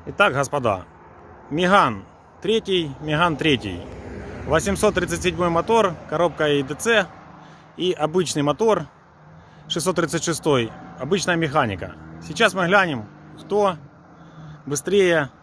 Итак, господа, Меган 3, Меган 3, 837 мотор, коробка EDC и обычный мотор 636, обычная механика. Сейчас мы глянем, кто быстрее